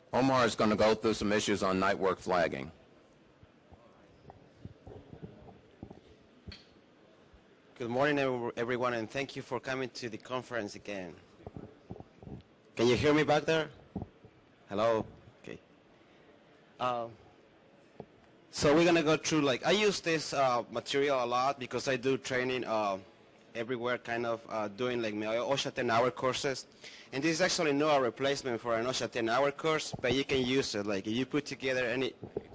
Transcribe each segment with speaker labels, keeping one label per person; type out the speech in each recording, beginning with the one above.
Speaker 1: Omar is going to go through some issues on network flagging.
Speaker 2: Good morning, everyone, and thank you for coming to the conference again. Can you hear me back there? Hello? Okay. So we're going to go through, like, I use this material a lot because I do training everywhere, kind of doing, like, my OSHA 10-hour courses. And this is actually not a replacement for an OSHA 10-hour course, but you can use it. Like, if you put together any...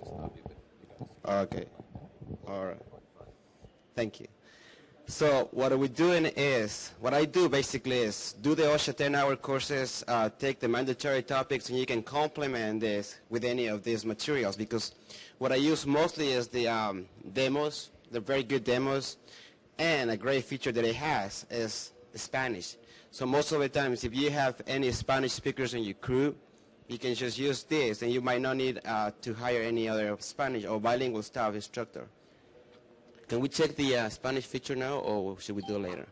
Speaker 2: Okay. All right. Thank you. So what we're doing is, what I do basically is do the OSHA 10-hour courses, take the mandatory topics, and you can complement this with any of these materials, because what I use mostly is the demos, the very good demos, and a great feature that it has is Spanish. So most of the times, if you have any Spanish speakers in your crew, you can just use this, and you might not need to hire any other Spanish or bilingual staff instructor. Can we check the Spanish feature now, or should we do it later?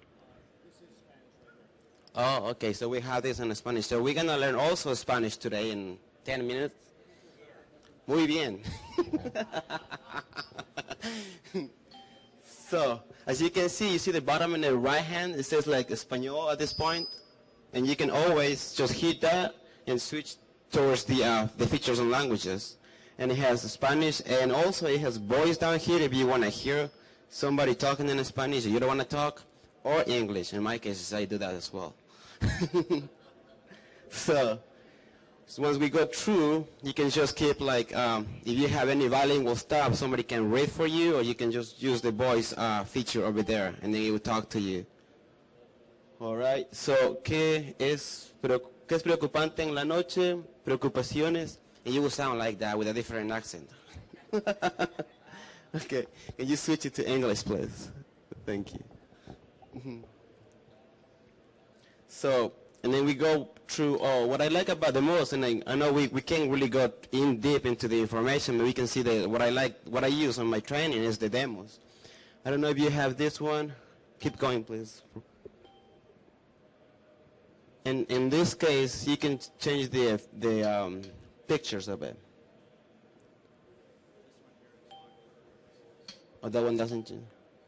Speaker 2: Oh, okay, so we have this in Spanish. So we're going to learn also Spanish today in 10 minutes. Muy bien. So, as you can see, you see the bottom in the right hand, it says like Espanol at this point. And you can always just hit that and switch towards the features and languages. And it has Spanish, and also it has voice down here if you want to hear somebody talking in Spanish, you don't want to talk, or English. In my case, I do that as well. So once we go through, you can just keep like, if you have any bilingual stuff, somebody can read for you, or you can just use the voice feature over there, and then it will talk to you. All right, so, ¿qué es preocupante en la noche? Preocupaciones. And you will sound like that with a different accent. Okay, can you switch it to English, please? Thank you. So, and then we go through what I like about the most, and I know we can't really go in deep into the information, but we can see that what I use on my training is the demos. I don't know if you have this one. Keep going, please. And in this case, you can change the pictures of it. Oh, that one doesn't change.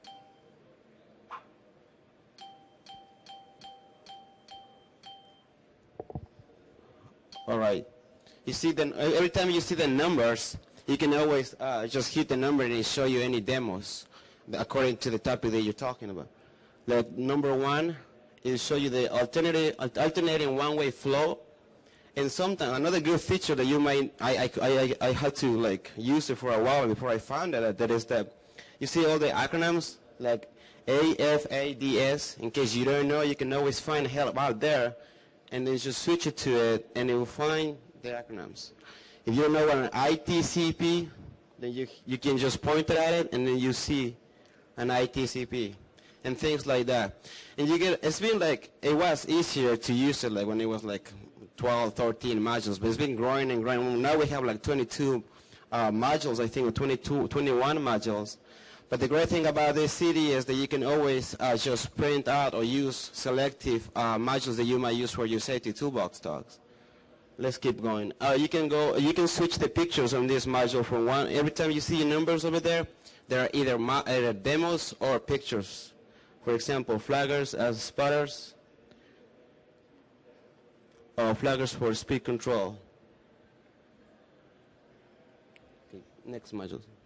Speaker 2: All right. You see, then every time you see the numbers, you can always just hit the number and it show you any demos according to the topic that you're talking about. Like number 1, it will show you the alternating one-way flow. And sometimes another good feature that you might, I had to like use it for a while before I found it, that is that you see all the acronyms like AFADS. In case you don't know, you can always find help out there, and then just switch it to it, and it will find the acronyms. If you don't know what an ITCP, then you can just point it at it, and then you see an ITCP and things like that. And you get, it's been like, it was easier to use it like when it was like 12, 13 modules, but it's been growing and growing. Now we have like 22 modules, I think, or 21 modules. But the great thing about this CD is that you can always just print out or use selective modules that you might use for your safety toolbox talks. Let's keep going. You can switch the pictures on this module from one. Every time you see numbers over there, there are either demos or pictures. For example, flaggers as spotters, or flaggers for speed control. Okay, next module.